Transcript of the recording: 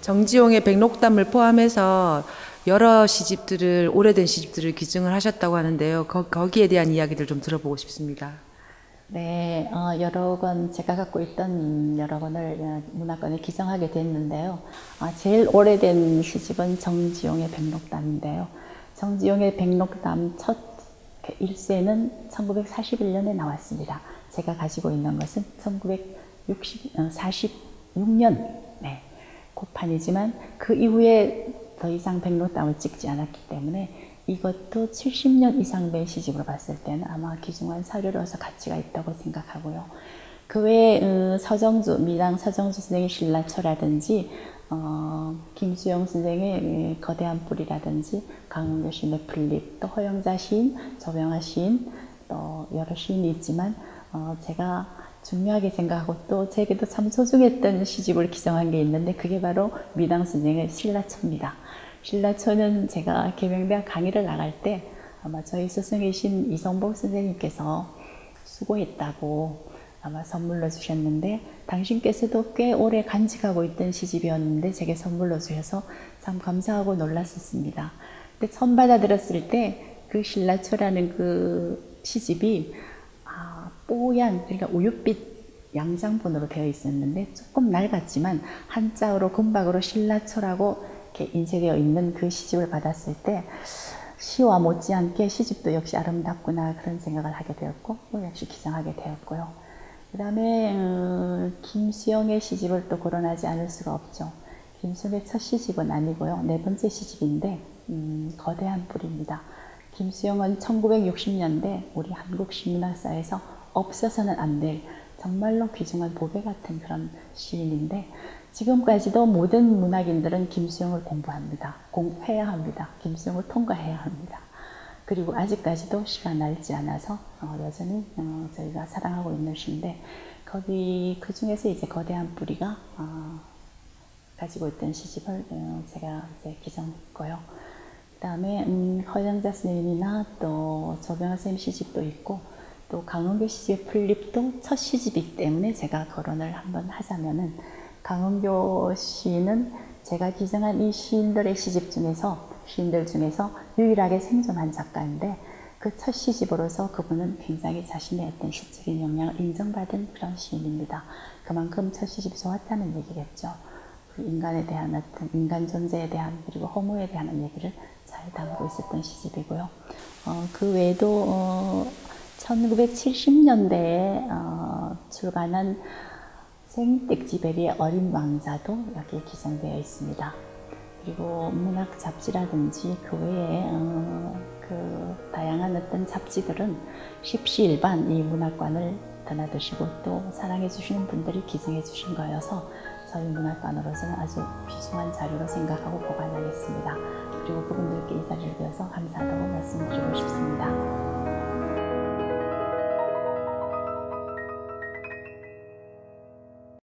정지용의 백록담을 포함해서 여러 시집들을, 오래된 시집들을 기증을 하셨다고 하는데요. 거기에 대한 이야기들 좀 들어보고 싶습니다. 네, 여러 권 제가 갖고 있던 여러 권을 문학관에 기증하게 됐는데요. 제일 오래된 시집은 정지용의 백록담인데요. 정지용의 백록담 첫 1쇄는 1941년에 나왔습니다. 제가 가지고 있는 것은 1946년 네, 고판이지만 그 이후에 더 이상 백록담을 찍지 않았기 때문에 이것도 70년 이상 된 시집으로 봤을 때는 아마 귀중한 사료로서 가치가 있다고 생각하고요. 그 외에 서정주, 미당 서정주 선생의 신라초라든지 김수영 선생의 거대한 뿌리라든지 강은교 시인의 플립, 또 허영자 시인, 조병아 시인, 또 여러 시인이 있지만 제가 중요하게 생각하고 또 제게도 참 소중했던 시집을 기증한 게 있는데 그게 바로 미당 선생의 신라초입니다. 신라초는 제가 계명대학 강의를 나갈 때 아마 저희 스승이신 이성복 선생님께서 수고했다고 아마 선물로 주셨는데 당신께서도 꽤 오래 간직하고 있던 시집이었는데 제게 선물로 주셔서 참 감사하고 놀랐었습니다. 근데 처음 받아들었을 때 그 신라초라는 그 시집이 뽀얀, 그러니까 우윳빛 양장본으로 되어 있었는데 조금 낡았지만 한자어로 금박으로 신라초라고 이렇게 인쇄되어 있는 그 시집을 받았을 때 시와 못지않게 시집도 역시 아름답구나 그런 생각을 하게 되었고 역시 기증하게 되었고요. 그 다음에 김수영의 시집을 또 거론하지 않을 수가 없죠. 김수영의 첫 시집은 아니고요. 네 번째 시집인데 거대한 뿌리입니다. 김수영은 1960년대 우리 한국 시문학사에서 없어서는 안 될 정말로 귀중한 보배 같은 그런 시인인데 지금까지도 모든 문학인들은 김수영을 공부합니다. 공부해야 합니다. 김수영을 통과해야 합니다. 그리고 아직까지도 시가 낡지 않아서 여전히 저희가 사랑하고 있는 시인데 거기 그 중에서 이제 거대한 뿌리가 가지고 있던 시집을 제가 이제 기증했고요. 그 다음에 허영자 선생님이나 또 조병아 선생님 시집도 있고 또 강은교 시집의 플립도 첫 시집이기 때문에 제가 거론을 한번 하자면은 강은교 시인은 제가 기증한 이 시인들 중에서 유일하게 생존한 작가인데 그 첫 시집으로서 그분은 굉장히 자신의 어떤 시적인 역량을 인정받은 그런 시인입니다. 그만큼 첫 시집이 좋았다는 얘기겠죠. 그 인간에 대한 어떤 인간 존재에 대한 그리고 허무에 대한 얘기를 잘 담고 있었던 시집이고요. 그 외에도 1970년대에 출간한 생텍쥐베리의 어린 왕자도 여기에 기증되어 있습니다. 그리고 문학 잡지라든지 그 외에 그 다양한 어떤 잡지들은 십시일반 이 문학관을 드나드시고 또 사랑해 주시는 분들이 기증해 주신 거여서 저희 문학관으로서는 아주 귀중한 자료로 생각하고 보관하겠습니다. 그리고 그분들께 이 자리를 빌어서 감사하다고 말씀드리고 싶습니다.